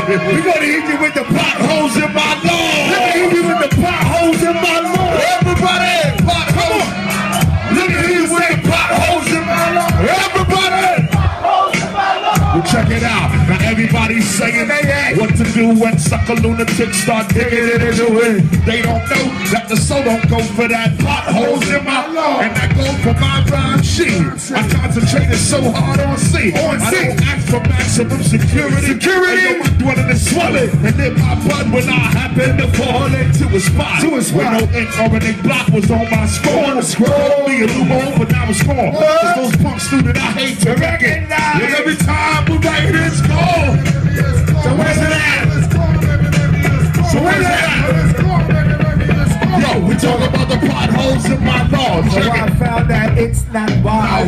We're gonna hit you with the potholes in my lawn. Let me hit you with the potholes in my lawn. Everybody, potholes. Let me hit you with the potholes in my lawn. Everybody. Well, check it out. Now everybody's saying what to do when sucker lunatics start digging it into it. They don't know that the soul don't go for that potholes in my lawn. And that goes for my rhyme sheet. I concentrated so hard on C. I don't ask for maximum security. I know I'm dwelling and swelling. And then my blood when I happen to fall into a spot. Where no ink or an ink block was on my score. Called me a loophole, but now it's gone. Cause those punks do that I hate to recognize. And every time we write it's gone. So where's it at? So where's it at? Yo, we talk about the potholes in my lawn. So I found that it's not wild.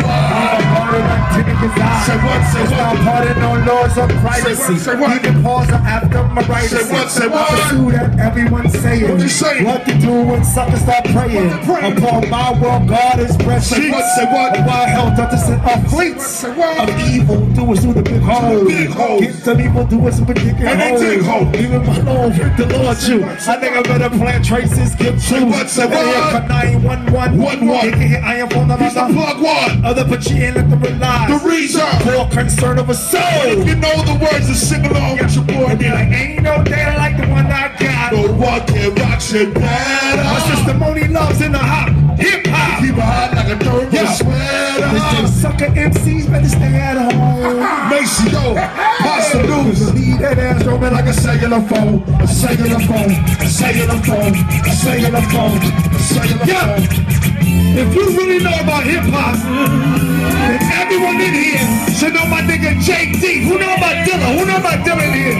Say what? Say what? Stop parting on laws of privacy. Say what? You can pause after my right. Say what? Say what? Pursue that everyone's saying. What you saying? What to do when suckers start praying? Upon my world, God is present. Say what? Say what? Why hell does this of fleets of evil doers through the big hole? Get some evil doers with ridiculous holes. Even my Lord with the Lord you. I think I better plant traces. Give Say what? Say what? 911. I am on the plug one. Other but you ain't let them rely. The reason. For concern of a soul. If you know the words to sing along with your boy, like, ain't no day like the one I got. No one can rock shit better. My sister Moni loves in the hop, hip hop. Keep her hot like a thermal sweater. This sucker MCs better stay at home. Maceo, Pasta News. Leave that ass roaming like a cellular phone. A cellular phone. A cellular phone. A cellular phone. A cellular phone. If you really know about hip hop, then everyone in here should know my nigga JD. Who know about Dilla? Who know about Dilla in here?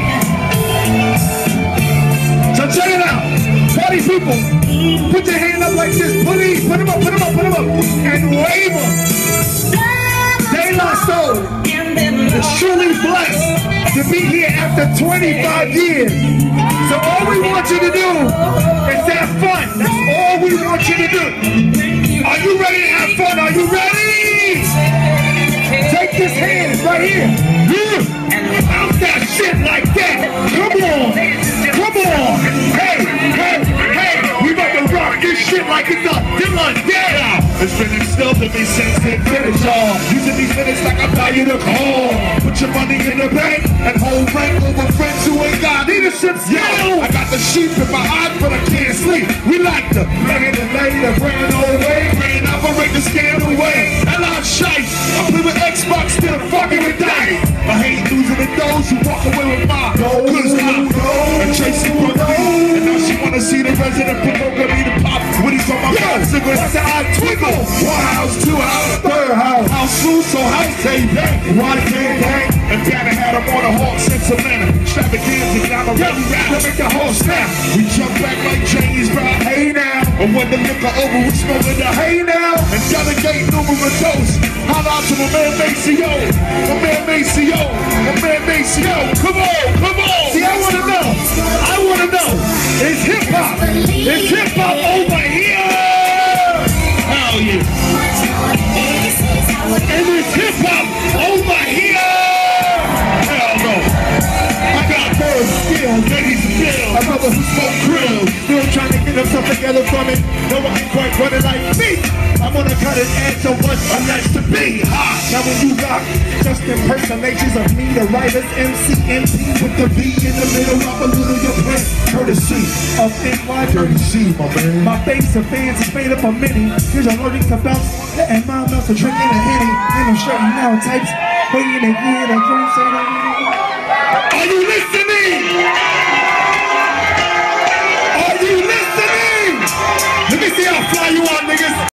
So check it out. Party people, put your hand up like this, please. Put them up, put them up, put them up. And wave them. De La Soul is truly blessed to be here after 25 years. So all we want you to do is have fun. That's all we want you to do. Are you ready to have fun? Are you ready? Take this hand right here. Bounce that shit like that. Come on. Come on. Hey, hey, hey. We about to rock this shit like it's a Dilla Day. It's been instilled in me since they finished y'all. Using these minutes like I'm buying a call. Put your money in the bank and hold rank over friends who ain't got leadership skill. I got the sheep in my eyes, but I can't sleep. We like to play it and lay the brand away. Brain operate the scam away. And I'm shite. I play with Xbox still fucking with dice. I hate losing the those who walk away with my good time. And Tracy Brooke. And now she wanna see the resident provoker me to pop. When he's on my mind, cigarettes that I twinkle. One house, two house, third house. House loose, so house take back. One gang gang. And Dana had him on a Hawks in Savannah. Extravaganza, now I'm really rap to make the whole snap. We jump back like James Brown, hey now. And when the liquor over, we smoking the hay now. And delegate numerous toasts. Holla out to my man Maceo. My man Maceo. My man Maceo. Come on, come on. See, I wanna know. I wanna know. Is hip hop? Is hip hop over here? Hell yeah. And is hip hop over here? Hell no. I got bird skills, ladies skills. A brother who smoke grills. Still trying to get himself together from it. No one can quite run it like me. I'm gonna cut his edge so much I'm next to be hot. Now when you rock just impersonations of me, the writers MCMP with the B in the middle of a little your print. Courtesy of NY Dirty C, my man. My base of fans is made up of many. Here's allergic to bounce and my mouth for drinking a Henny. And I'm shutting down types waiting to hear the drum say that. Are you listening?